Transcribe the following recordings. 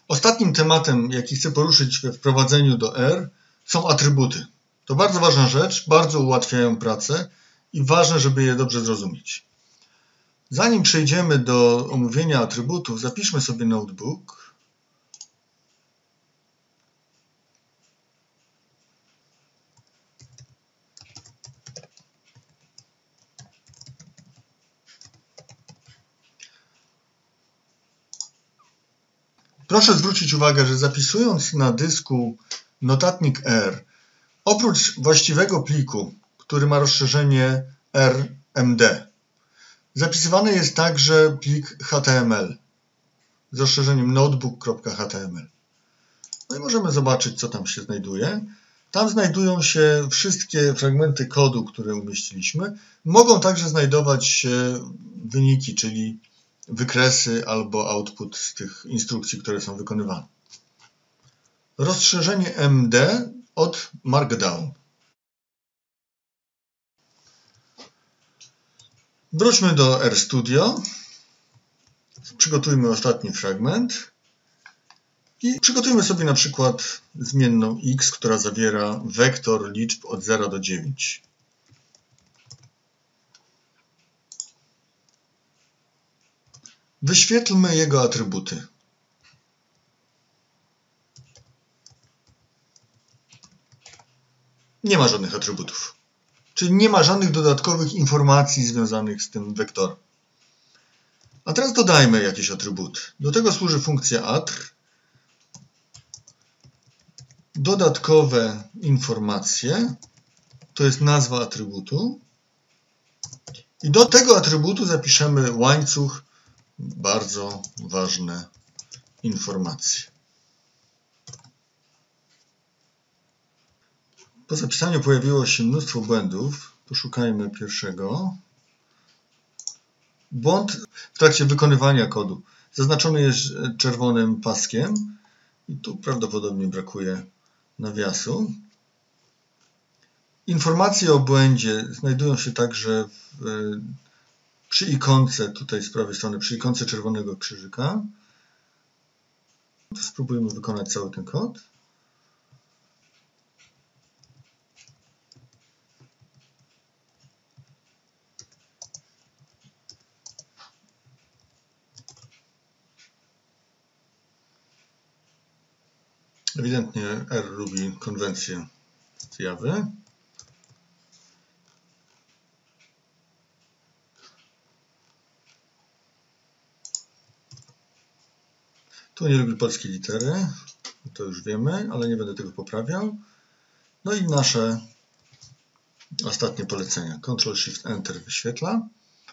Ostatnim tematem, jaki chcę poruszyć we wprowadzeniu do R, są atrybuty. To bardzo ważna rzecz, bardzo ułatwiają pracę i ważne, żeby je dobrze zrozumieć. Zanim przejdziemy do omówienia atrybutów, zapiszmy sobie notebook. Proszę zwrócić uwagę, że zapisując na dysku notatnik R, oprócz właściwego pliku, który ma rozszerzenie RMD, zapisywany jest także plik HTML z rozszerzeniem notebook.html. No i możemy zobaczyć, co tam się znajduje. Tam znajdują się wszystkie fragmenty kodu, które umieściliśmy. Mogą także znajdować się wyniki, czyli wykresy albo output z tych instrukcji, które są wykonywane. Rozszerzenie MD od Markdown. Wróćmy do RStudio. Przygotujmy ostatni fragment. I przygotujmy sobie na przykład zmienną x, która zawiera wektor liczb od 0 do 9. Wyświetlmy jego atrybuty. Nie ma żadnych atrybutów. Czyli nie ma żadnych dodatkowych informacji związanych z tym wektorem. A teraz dodajmy jakieś atrybuty. Do tego służy funkcja attr. Dodatkowe informacje, to jest nazwa atrybutu. I do tego atrybutu zapiszemy łańcuch bardzo ważne informacje. Po zapisaniu pojawiło się mnóstwo błędów. Poszukajmy pierwszego. Błąd w trakcie wykonywania kodu zaznaczony jest czerwonym paskiem i tu prawdopodobnie brakuje nawiasu. Informacje o błędzie znajdują się także przy ikonce, tutaj z prawej strony, przy ikonce czerwonego krzyżyka. Spróbujmy wykonać cały ten kod. Ewidentnie R lubi konwencję z Java. Tu nie lubi polskiej litery, to już wiemy, ale nie będę tego poprawiał. No i nasze ostatnie polecenia. Ctrl+Shift+Enter wyświetla.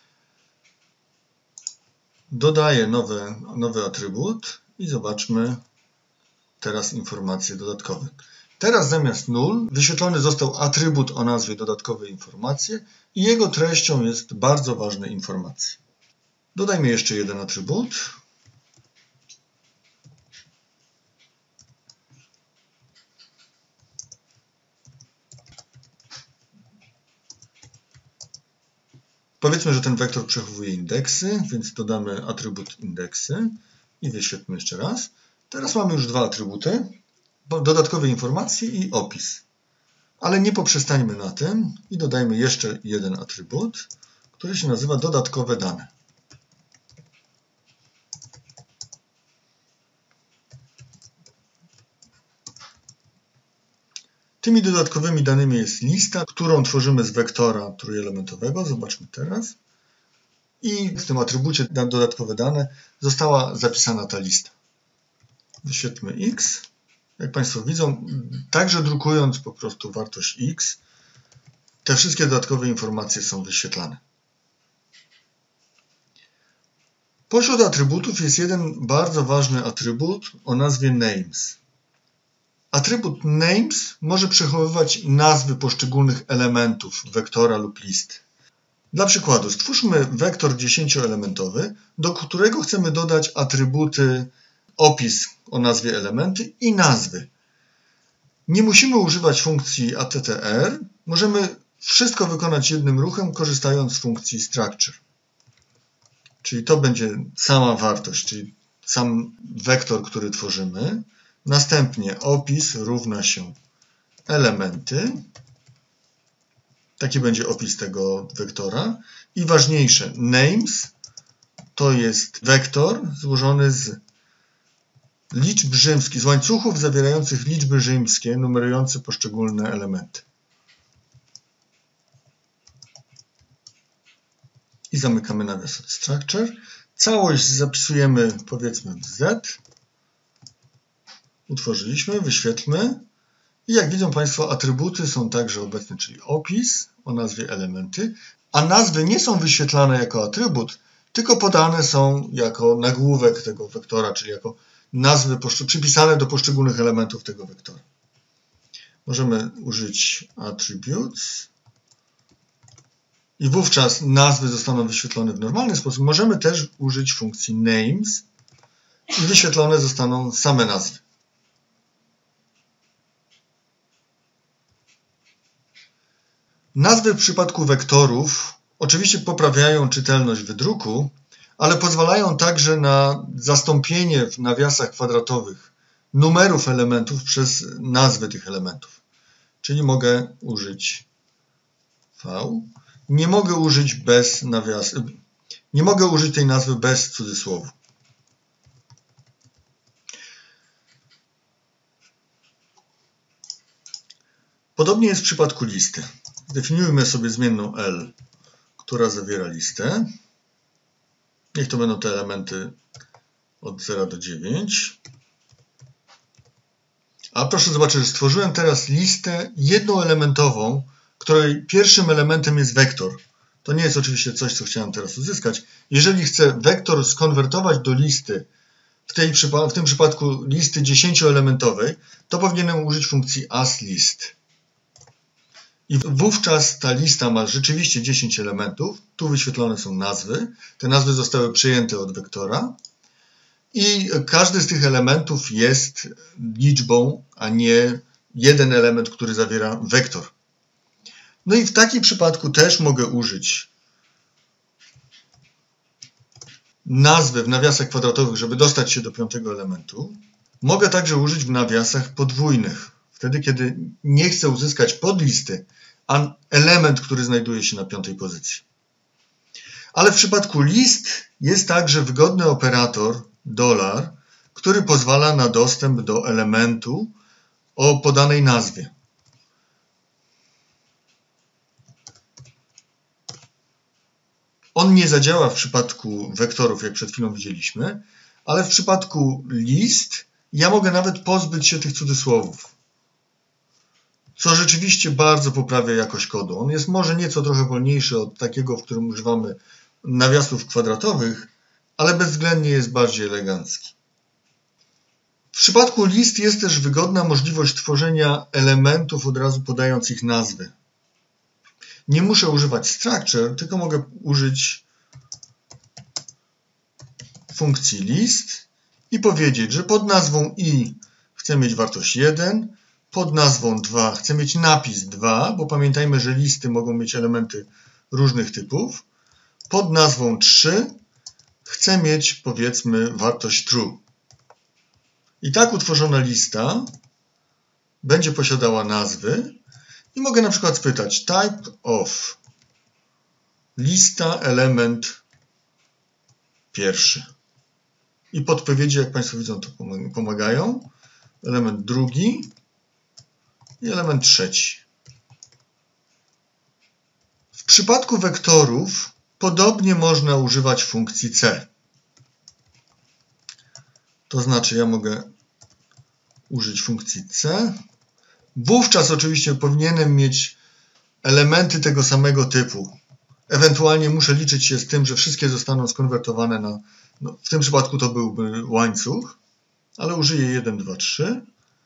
Dodaję nowy atrybut i zobaczmy teraz informacje dodatkowe. Teraz zamiast null wyświetlony został atrybut o nazwie dodatkowe informacje i jego treścią jest bardzo ważne informacje. Dodajmy jeszcze jeden atrybut. Powiedzmy, że ten wektor przechowuje indeksy, więc dodamy atrybut indeksy i wyświetlmy jeszcze raz. Teraz mamy już dwa atrybuty, dodatkowe informacje i opis. Ale nie poprzestańmy na tym i dodajmy jeszcze jeden atrybut, który się nazywa dodatkowe dane. Tymi dodatkowymi danymi jest lista, którą tworzymy z wektora trójelementowego. Zobaczmy teraz. I w tym atrybucie dodatkowe dane została zapisana ta lista. Wyświetlmy x. Jak Państwo widzą, także drukując po prostu wartość x, te wszystkie dodatkowe informacje są wyświetlane. Pośród atrybutów jest jeden bardzo ważny atrybut o nazwie names. Atrybut names może przechowywać nazwy poszczególnych elementów wektora lub listy. Dla przykładu stwórzmy wektor 10-elementowy, do którego chcemy dodać atrybuty opis o nazwie elementy i nazwy. Nie musimy używać funkcji attr, możemy wszystko wykonać jednym ruchem, korzystając z funkcji structure. Czyli to będzie sama wartość, czyli sam wektor, który tworzymy. Następnie opis równa się elementy. Taki będzie opis tego wektora. I ważniejsze, names to jest wektor złożony z liczb rzymskich, z łańcuchów zawierających liczby rzymskie, numerujące poszczególne elementy. I zamykamy nawias od structure. Całość zapisujemy, powiedzmy, w Z. Utworzyliśmy, wyświetlmy. I jak widzą Państwo, atrybuty są także obecne, czyli opis o nazwie elementy, a nazwy nie są wyświetlane jako atrybut, tylko podane są jako nagłówek tego wektora, czyli jako nazwy przypisane do poszczególnych elementów tego wektora. Możemy użyć attributes i wówczas nazwy zostaną wyświetlone w normalny sposób. Możemy też użyć funkcji names i wyświetlone zostaną same nazwy. Nazwy w przypadku wektorów oczywiście poprawiają czytelność wydruku, ale pozwalają także na zastąpienie w nawiasach kwadratowych numerów elementów przez nazwy tych elementów. Czyli mogę użyć V. Nie mogę użyć bez nawiasu. Nie mogę użyć tej nazwy bez cudzysłowu. Podobnie jest w przypadku listy. Zdefiniujmy sobie zmienną L, która zawiera listę. Niech to będą te elementy od 0 do 9. A proszę zobaczyć, że stworzyłem teraz listę jednoelementową, której pierwszym elementem jest wektor. To nie jest oczywiście coś, co chciałem teraz uzyskać. Jeżeli chcę wektor skonwertować do listy, w tym przypadku listy 10-elementowej, to powinienem użyć funkcji asList. I wówczas ta lista ma rzeczywiście 10 elementów. Tu wyświetlone są nazwy. Te nazwy zostały przejęte od wektora. I każdy z tych elementów jest liczbą, a nie jeden element, który zawiera wektor. No i w takim przypadku też mogę użyć nazwy w nawiasach kwadratowych, żeby dostać się do 5. elementu. Mogę także użyć w nawiasach podwójnych. Wtedy, kiedy nie chcę uzyskać podlisty, a element, który znajduje się na 5. pozycji. Ale w przypadku list jest także wygodny operator $, który pozwala na dostęp do elementu o podanej nazwie. On nie zadziała w przypadku wektorów, jak przed chwilą widzieliśmy, ale w przypadku list ja mogę nawet pozbyć się tych cudzysłowów, co rzeczywiście bardzo poprawia jakość kodu. On jest może nieco trochę wolniejszy od takiego, w którym używamy nawiasów kwadratowych, ale bezwzględnie jest bardziej elegancki. W przypadku list jest też wygodna możliwość tworzenia elementów od razu podając ich nazwy. Nie muszę używać structure, tylko mogę użyć funkcji list i powiedzieć, że pod nazwą i chcę mieć wartość 1, pod nazwą 2 chcę mieć napis 2, bo pamiętajmy, że listy mogą mieć elementy różnych typów. Pod nazwą 3 chcę mieć, powiedzmy, wartość true. I tak utworzona lista będzie posiadała nazwy i mogę na przykład spytać type of lista element pierwszy. I podpowiedzi, jak Państwo widzą, to pomagają. Element drugi i element trzeci. W przypadku wektorów podobnie można używać funkcji C. To znaczy ja mogę użyć funkcji C. Wówczas oczywiście powinienem mieć elementy tego samego typu. Ewentualnie muszę liczyć się z tym, że wszystkie zostaną skonwertowane na... No, w tym przypadku to byłby łańcuch, ale użyję 1, 2, 3.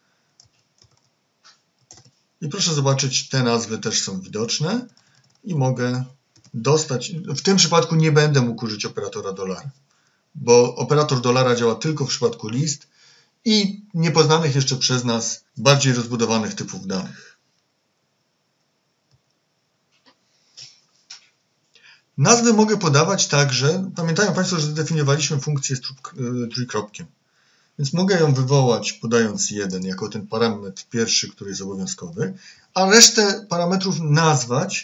I proszę zobaczyć, te nazwy też są widoczne i mogę dostać... W tym przypadku nie będę mógł użyć operatora $, bo operator $, działa tylko w przypadku list i niepoznanych jeszcze przez nas bardziej rozbudowanych typów danych. Nazwy mogę podawać także, pamiętają Państwo, że zdefiniowaliśmy funkcję z trójkropkiem. Więc mogę ją wywołać podając 1 jako ten parametr pierwszy, który jest obowiązkowy, a resztę parametrów nazwać,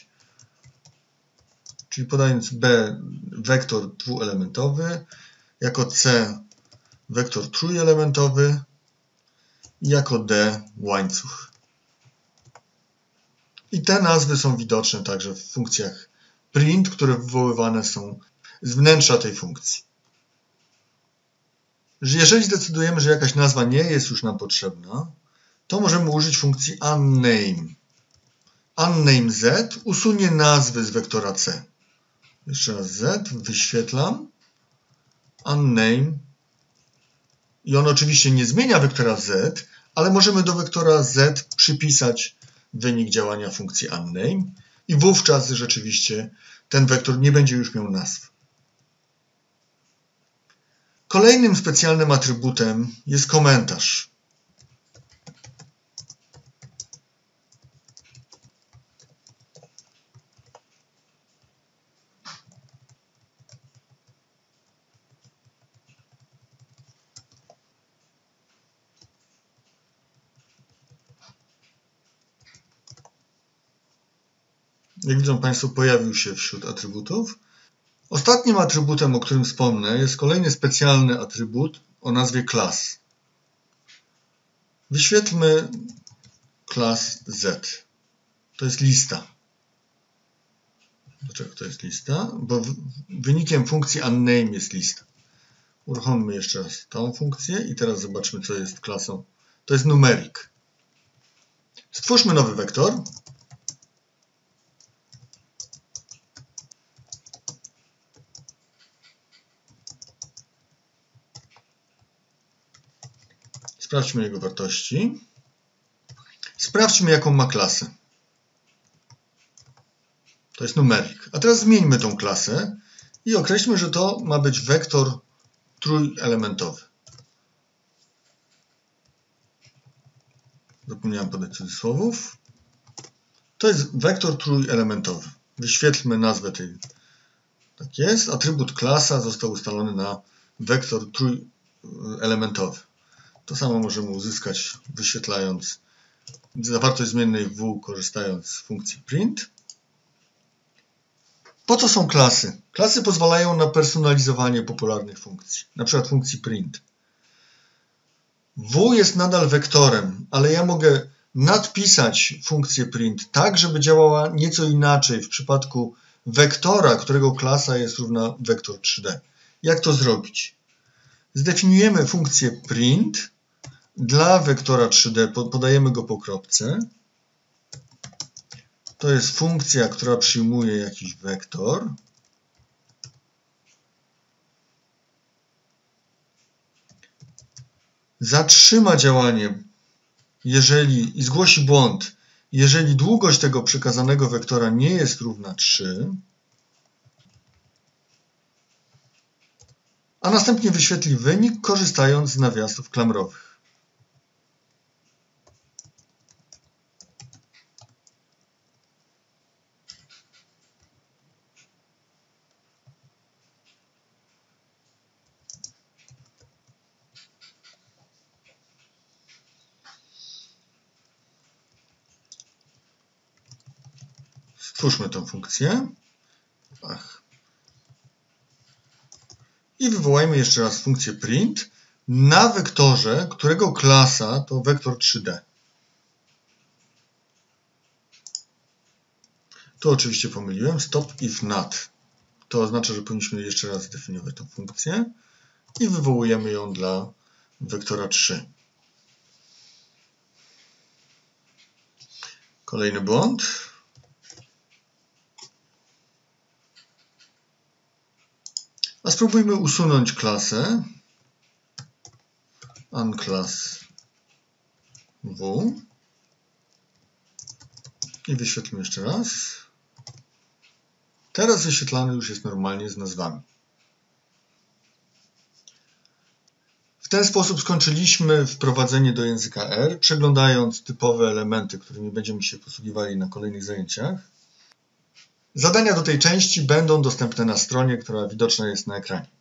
czyli podając b wektor dwuelementowy, jako c wektor trójelementowy i jako d łańcuch. I te nazwy są widoczne także w funkcjach print, które wywoływane są z wnętrza tej funkcji. Jeżeli zdecydujemy, że jakaś nazwa nie jest już nam potrzebna, to możemy użyć funkcji unname. Unname z usunie nazwy z wektora c. Jeszcze raz z, wyświetlam, unname i on oczywiście nie zmienia wektora z, ale możemy do wektora z przypisać wynik działania funkcji unname i wówczas rzeczywiście ten wektor nie będzie już miał nazw. Kolejnym specjalnym atrybutem jest komentarz. Jak widzą Państwo, pojawił się wśród atrybutów. Ostatnim atrybutem, o którym wspomnę, jest kolejny specjalny atrybut o nazwie class. Wyświetlmy class z. To jest lista. Dlaczego to jest lista? Bo wynikiem funkcji unname jest lista. Uruchommy jeszcze raz tą funkcję i teraz zobaczmy, co jest klasą. To jest numeric. Stwórzmy nowy wektor. Sprawdźmy jego wartości. Sprawdźmy, jaką ma klasę. To jest numeric. A teraz zmieńmy tą klasę i określmy, że to ma być wektor trójelementowy. Zapomniałem podać cudzysłowów. To jest wektor trójelementowy. Wyświetlmy nazwę tej. Tak jest. Atrybut klasa został ustalony na wektor trójelementowy. To samo możemy uzyskać wyświetlając zawartość zmiennej w, korzystając z funkcji print. Po co są klasy? Klasy pozwalają na personalizowanie popularnych funkcji, na przykład funkcji print. W jest nadal wektorem, ale ja mogę nadpisać funkcję print tak, żeby działała nieco inaczej w przypadku wektora, którego klasa jest równa wektor 3D. Jak to zrobić? Zdefiniujemy funkcję print dla wektora 3D, podajemy go po kropce. To jest funkcja, która przyjmuje jakiś wektor. Zatrzyma działanie i zgłosi błąd, jeżeli długość tego przekazanego wektora nie jest równa 3, a następnie wyświetli wynik, korzystając z nawiasów klamrowych. Stwórzmy tę funkcję. I wywołajmy jeszcze raz funkcję print na wektorze, którego klasa to wektor 3D. Tu oczywiście pomyliłem. Stop if not. To oznacza, że powinniśmy jeszcze raz zdefiniować tę funkcję i wywołujemy ją dla wektora 3. Kolejny błąd. A spróbujmy usunąć klasę unclass w i wyświetlmy jeszcze raz. Teraz wyświetlany już jest normalnie z nazwami. W ten sposób skończyliśmy wprowadzenie do języka R, przeglądając typowe elementy, którymi będziemy się posługiwali na kolejnych zajęciach. Zadania do tej części będą dostępne na stronie, która widoczna jest na ekranie.